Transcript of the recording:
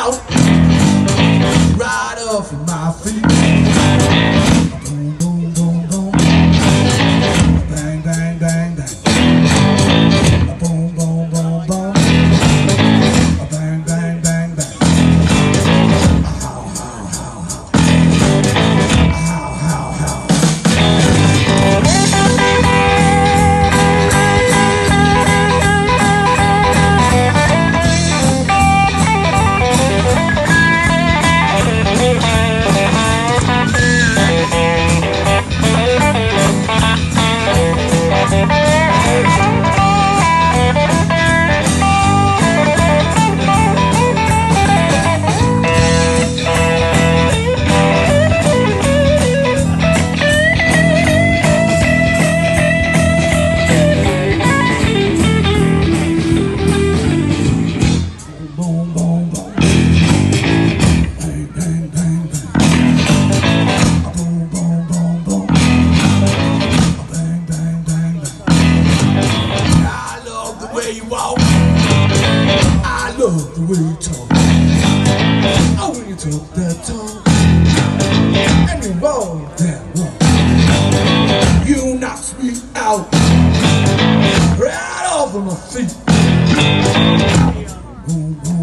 out right off of my feet. Boom, boom, boom, boom. Bang, bang, bang, bang. Boom, boom, boom, boom. Bang, bang, bang, bang. How, how, how, how. How, how, how. Boom, boom, boom. Bang, bang, bang, bang. Boom, boom, boom, boom. Bang, bang, bang, bang. I love the way you walk. I love the way you talk. Oh, when you talk that talk and you walk that walk, you knocks me out right off of my feet. Boom, boom.